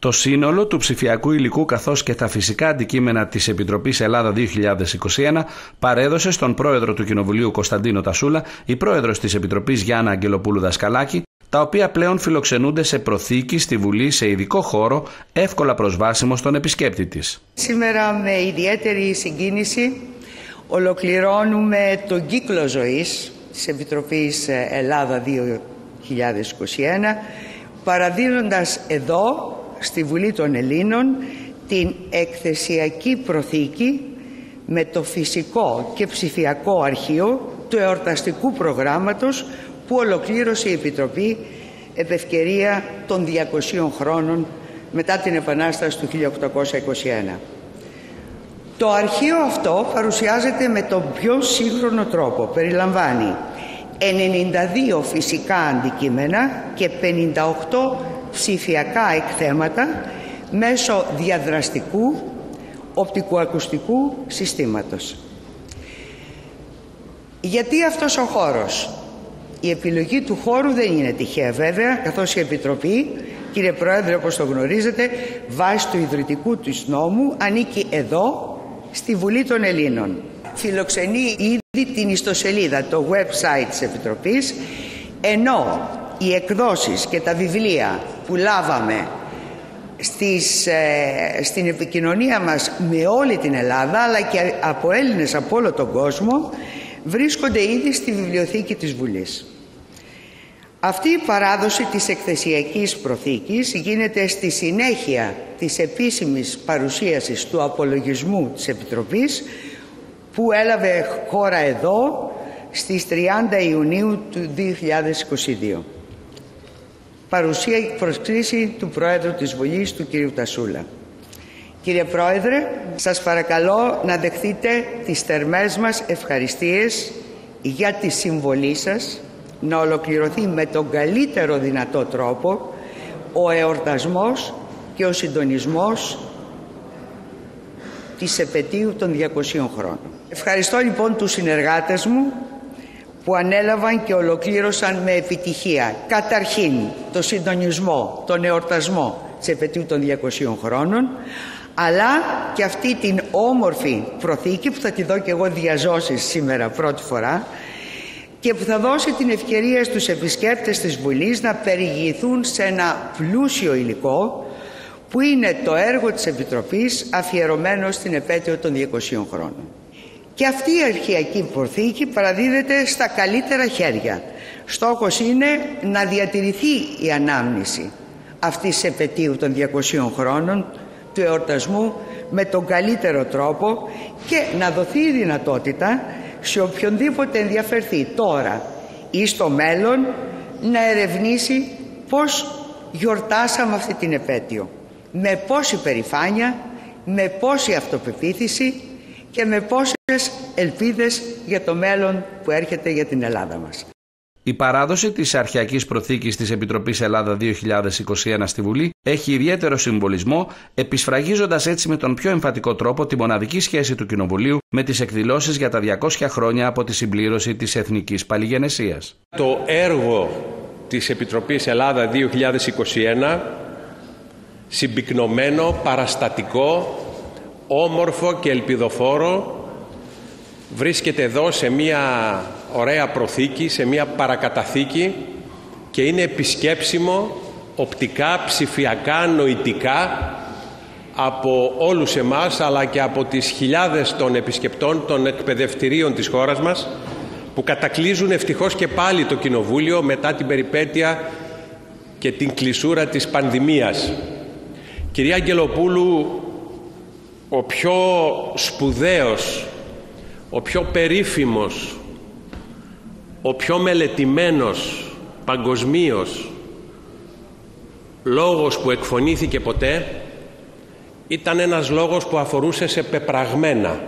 Το σύνολο του ψηφιακού υλικού καθώς και τα φυσικά αντικείμενα της Επιτροπής Ελλάδα 2021 παρέδωσε στον πρόεδρο του Κοινοβουλίου Κωνσταντίνο Τασούλα η πρόεδρος της Επιτροπής Γιάννα Αγγελοπούλου Δασκαλάκη, τα οποία πλέον φιλοξενούνται σε προθήκη στη Βουλή σε ειδικό χώρο, εύκολα προσβάσιμο στον επισκέπτη της. Σήμερα με ιδιαίτερη συγκίνηση ολοκληρώνουμε τον κύκλο ζωής της Επιτροπής Ελλάδα 2021, παραδίδοντας εδώ στη Βουλή των Ελλήνων την εκθεσιακή προθήκη με το φυσικό και ψηφιακό αρχείο του εορταστικού προγράμματος που ολοκλήρωσε η Επιτροπή επ' ευκαιρία των 200 χρόνων μετά την Επανάσταση του 1821. Το αρχείο αυτό παρουσιάζεται με τον πιο σύγχρονο τρόπο. Περιλαμβάνει 92 φυσικά αντικείμενα και 58 ψηφιακά εκθέματα μέσω διαδραστικού οπτικοακουστικού συστήματος. Γιατί αυτός ο χώρος? Η επιλογή του χώρου δεν είναι τυχαία βέβαια, καθώς η Επιτροπή, κύριε Πρόεδρε, όπως το γνωρίζετε, βάσει του ιδρυτικού της νόμου ανήκει εδώ στη Βουλή των Ελλήνων. Φιλοξενεί ήδη την ιστοσελίδα, το website της Επιτροπής, ενώ οι εκδόσεις και τα βιβλία που λάβαμε στην επικοινωνία μας με όλη την Ελλάδα, αλλά και από Έλληνες από όλο τον κόσμο, βρίσκονται ήδη στη βιβλιοθήκη της Βουλής. Αυτή η παράδοση της εκθεσιακής προθήκης γίνεται στη συνέχεια της επίσημης παρουσίασης του απολογισμού της Επιτροπής που έλαβε χώρα εδώ στις 30 Ιουνίου του 2022. Παρουσία και προσκλήση του Πρόεδρου της Βουλής, του κ. Τασούλα. Κύριε Πρόεδρε, σας παρακαλώ να δεχτείτε τις θερμές μας ευχαριστίες για τη συμβολή σας να ολοκληρωθεί με τον καλύτερο δυνατό τρόπο ο εορτασμός και ο συντονισμός της επετείου των 200 χρόνων. Ευχαριστώ λοιπόν τους συνεργάτες μου που ανέλαβαν και ολοκλήρωσαν με επιτυχία καταρχήν το συντονισμό, τον εορτασμό της επετείου των 200 χρόνων, αλλά και αυτή την όμορφη προθήκη που θα τη δω και εγώ διαζώσεις σήμερα πρώτη φορά και που θα δώσει την ευκαιρία στους επισκέπτες της Βουλής να περιηγηθούν σε ένα πλούσιο υλικό που είναι το έργο της Επιτροπής αφιερωμένο στην επέτειο των 200 χρόνων. Και αυτή η αρχαιακή προθήκη παραδίδεται στα καλύτερα χέρια. Στόχος είναι να διατηρηθεί η ανάμνηση αυτής της επετείου των 200 χρόνων του εορτασμού με τον καλύτερο τρόπο και να δοθεί η δυνατότητα σε οποιονδήποτε ενδιαφερθεί τώρα ή στο μέλλον να ερευνήσει πώς γιορτάσαμε αυτή την επέτειο. Με πόση περηφάνεια, με πόση αυτοπεποίθηση και με πόσες ελπίδες για το μέλλον που έρχεται για την Ελλάδα μας. Η παράδοση της αρχαιακής προθήκης της Επιτροπής Ελλάδα 2021 στη Βουλή έχει ιδιαίτερο συμβολισμό, επισφραγίζοντας έτσι με τον πιο εμφατικό τρόπο τη μοναδική σχέση του Κοινοβουλίου με τις εκδηλώσεις για τα 200 χρόνια από τη συμπλήρωση της Εθνικής Παλιγενεσίας. Το έργο της Επιτροπής Ελλάδα 2021, συμπυκνωμένο, παραστατικό, όμορφο και ελπιδοφόρο, βρίσκεται εδώ σε μια ωραία προθήκη, σε μια παρακαταθήκη και είναι επισκέψιμο οπτικά, ψηφιακά, νοητικά από όλους εμάς αλλά και από τις χιλιάδες των επισκεπτών των εκπαιδευτηρίων της χώρας μας που κατακλείζουν ευτυχώς και πάλι το Κοινοβούλιο μετά την περιπέτεια και την κλεισούρα της πανδημίας. Κυρία Αγγελοπούλου, ο πιο σπουδαίος, ο πιο περίφημος, ο πιο μελετημένος παγκοσμίως λόγος που εκφωνήθηκε ποτέ ήταν ένας λόγος που αφορούσε σε πεπραγμένα.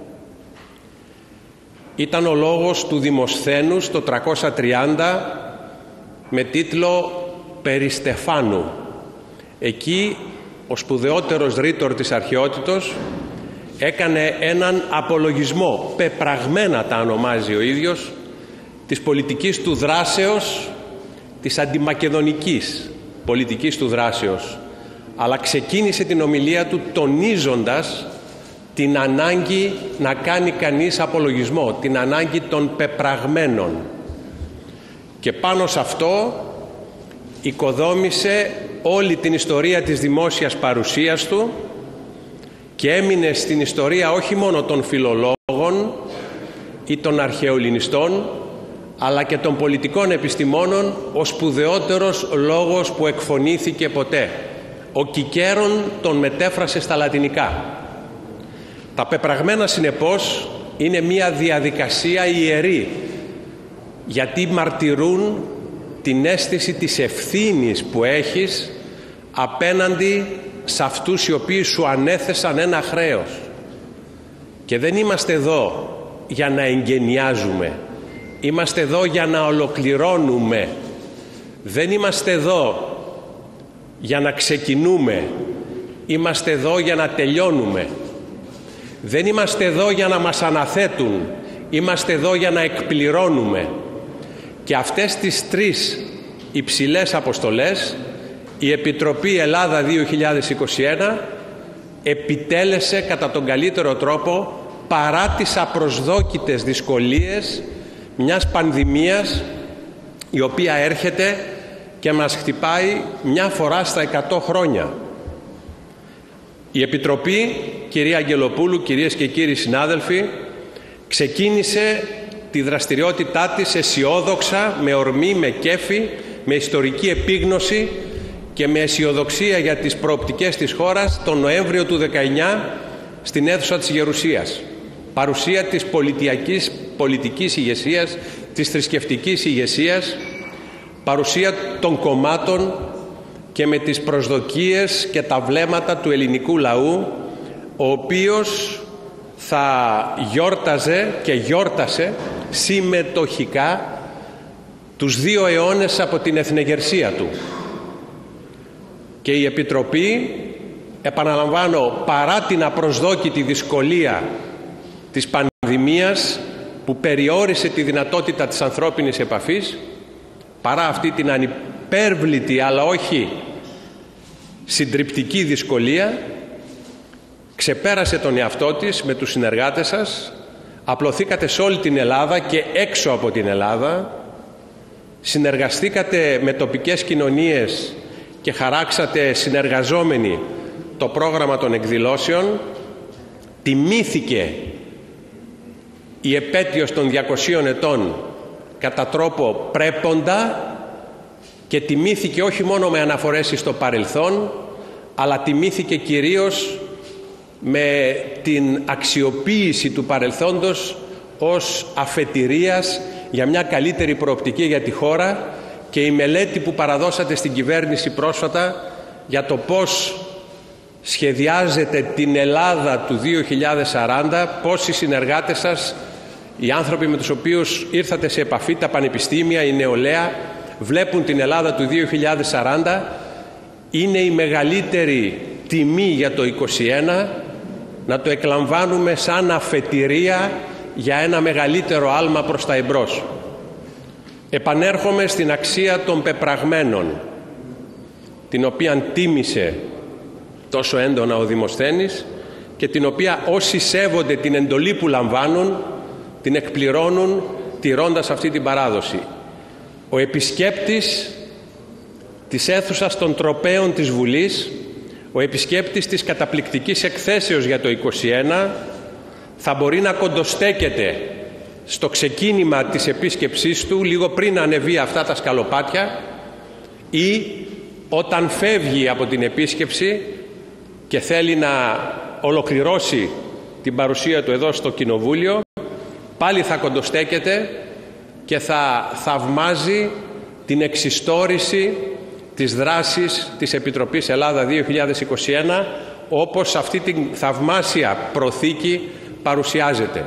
Ήταν ο λόγος του Δημοσθένους το 330 με τίτλο «Περί Στεφάνου». Εκεί ο σπουδαιότερος ρήτορ της αρχαιότητος έκανε έναν απολογισμό, πεπραγμένα τα ονομάζει ο ίδιος, της πολιτικής του δράσεως, της αντιμακεδονικής πολιτικής του δράσεως αλλά ξεκίνησε την ομιλία του τονίζοντας την ανάγκη να κάνει κανείς απολογισμό, την ανάγκη των πεπραγμένων. Και πάνω σε αυτό οικοδόμησε όλη την ιστορία της δημόσιας παρουσίας του και έμεινε στην ιστορία όχι μόνο των φιλολόγων ή των αρχαιοελληνιστών, αλλά και των πολιτικών επιστημόνων ο σπουδαιότερος λόγος που εκφωνήθηκε ποτέ. Ο Κικέρον τον μετέφρασε στα λατινικά. Τα πεπραγμένα, συνεπώς, είναι μια διαδικασία ιερή, γιατί μαρτυρούν την αίσθηση της ευθύνης που έχεις απέναντι σε αυτούς οι οποίοι σου ανέθεσαν ένα χρέος. Και δεν είμαστε εδώ για να εγκαινιάζουμε, είμαστε εδώ για να ολοκληρώνουμε. Δεν είμαστε εδώ για να ξεκινούμε, είμαστε εδώ για να τελειώνουμε. Δεν είμαστε εδώ για να μας αναθέτουν, είμαστε εδώ για να εκπληρώνουμε. Και αυτές τις τρεις υψηλές αποστολές η Επιτροπή Ελλάδα 2021 επιτέλεσε κατά τον καλύτερο τρόπο, παρά τις απροσδόκητες δυσκολίες μιας πανδημίας η οποία έρχεται και μας χτυπάει μια φορά στα 100 χρόνια. Η Επιτροπή, κυρία Αγγελοπούλου, κυρίες και κύριοι συνάδελφοι, ξεκίνησε τη δραστηριότητά της αισιόδοξα, με ορμή, με κέφι, με ιστορική επίγνωση και με αισιοδοξία για τις προοπτικές της χώρας τον Νοέμβριο του 19 στην αίθουσα της Γερουσίας. Παρουσία της πολιτικής ηγεσίας, της θρησκευτικής ηγεσίας, παρουσία των κομμάτων και με τις προσδοκίες και τα βλέμματα του ελληνικού λαού, ο οποίος θα γιόρταζε και γιόρτασε συμμετοχικά τους 2 αιώνες από την εθνεγερσία του. Και η Επιτροπή, επαναλαμβάνω, παρά την απροσδόκητη δυσκολία της πανδημίας που περιόρισε τη δυνατότητα της ανθρώπινης επαφής, παρά αυτή την ανυπέρβλητη αλλά όχι συντριπτική δυσκολία, ξεπέρασε τον εαυτό της με τους συνεργάτες σας, απλωθήκατε σε όλη την Ελλάδα και έξω από την Ελλάδα, συνεργαστήκατε με τοπικές κοινωνίες και χαράξατε συνεργαζόμενοι το πρόγραμμα των εκδηλώσεων, τιμήθηκε η επέτειος των 200 ετών κατά τρόπο πρέποντα και τιμήθηκε όχι μόνο με αναφορές στο παρελθόν, αλλά τιμήθηκε κυρίως με την αξιοποίηση του παρελθόντος ως αφετηρίας για μια καλύτερη προοπτική για τη χώρα και η μελέτη που παραδώσατε στην κυβέρνηση πρόσφατα για το πώς σχεδιάζετε την Ελλάδα του 2040, πώς οι συνεργάτες σας, οι άνθρωποι με τους οποίους ήρθατε σε επαφή, τα πανεπιστήμια, η νεολαία, βλέπουν την Ελλάδα του 2040, είναι η μεγαλύτερη τιμή για το 2021 να το εκλαμβάνουμε σαν αφετηρία για ένα μεγαλύτερο άλμα προς τα εμπρός. Επανέρχομαι στην αξία των πεπραγμένων, την οποία τίμησε τόσο έντονα ο Δημοσθένης και την οποία όσοι σέβονται την εντολή που λαμβάνουν την εκπληρώνουν τηρώντας αυτή την παράδοση. Ο επισκέπτης της αίθουσας των τροπέων της Βουλής, ο επισκέπτης της καταπληκτικής εκθέσεως για το 2021 θα μπορεί να κοντοστέκεται στο ξεκίνημα της επίσκεψής του λίγο πριν ανεβεί αυτά τα σκαλοπάτια ή όταν φεύγει από την επίσκεψη και θέλει να ολοκληρώσει την παρουσία του εδώ στο Κοινοβούλιο, πάλι θα κοντοστέκεται και θα θαυμάζει την εξιστόρηση της δράσης της Επιτροπής Ελλάδα 2021 όπως αυτή την θαυμάσια προθήκη παρουσιάζεται.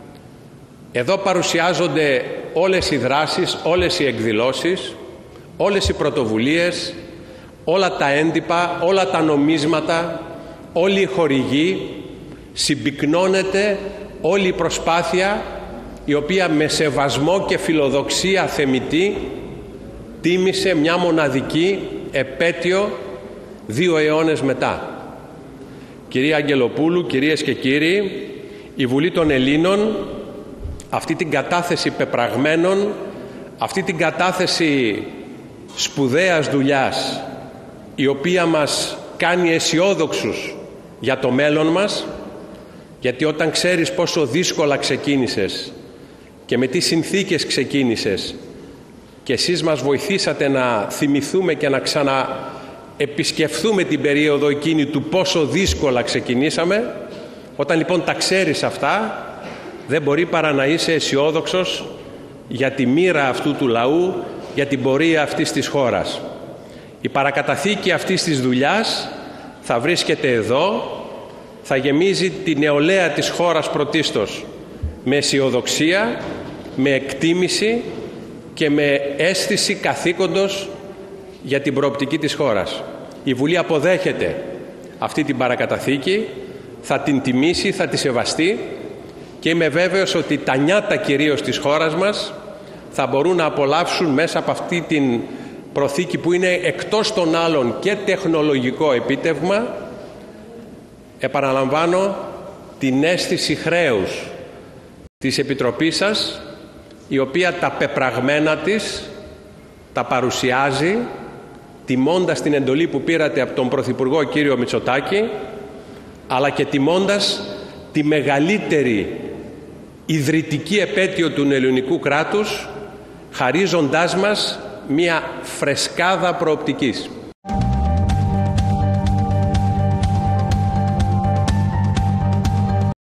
Εδώ παρουσιάζονται όλες οι δράσεις, όλες οι εκδηλώσεις, όλες οι πρωτοβουλίες, όλα τα έντυπα, όλα τα νομίσματα, όλοι οι χορηγοί, συμπυκνώνεται όλη η προσπάθεια η οποία με σεβασμό και φιλοδοξία θεμιτή τίμησε μια μοναδική επέτειο 2 αιώνες μετά. Κυρία Αγγελοπούλου, κυρίες και κύριοι, η Βουλή των Ελλήνων αυτή την κατάθεση πεπραγμένων, αυτή την κατάθεση σπουδαίας δουλειάς, η οποία μας κάνει αισιόδοξους για το μέλλον μας, γιατί όταν ξέρεις πόσο δύσκολα ξεκίνησες και με τι συνθήκες ξεκίνησες και εσείς μας βοηθήσατε να θυμηθούμε και να ξαναεπισκεφθούμε την περίοδο εκείνη του πόσο δύσκολα ξεκινήσαμε, όταν λοιπόν τα ξέρεις αυτά, δεν μπορεί παρά να είσαι αισιόδοξος για τη μοίρα αυτού του λαού, για την πορεία αυτής της χώρας. Η παρακαταθήκη αυτής της δουλειάς θα βρίσκεται εδώ, θα γεμίζει τη νεολαία της χώρας πρωτίστως με αισιοδοξία, με εκτίμηση και με αίσθηση καθήκοντος για την προοπτική της χώρας. Η Βουλή αποδέχεται αυτή την παρακαταθήκη, θα την τιμήσει, θα τη σεβαστεί και είμαι βέβαιος ότι τα νιάτα κυρίως της χώρας μας θα μπορούν να απολαύσουν μέσα από αυτή την προθήκη που είναι εκτός των άλλων και τεχνολογικό επίτευγμα, επαναλαμβάνω, την αίσθηση χρέους της Επιτροπής σας, η οποία τα πεπραγμένα της τα παρουσιάζει τιμώντας την εντολή που πήρατε από τον Πρωθυπουργό κύριο Μητσοτάκη, αλλά και τιμώντας τη μεγαλύτερη ιδρυτική επέτειο του ελληνικού κράτους, χαρίζοντάς μας μια φρεσκάδα προοπτικής.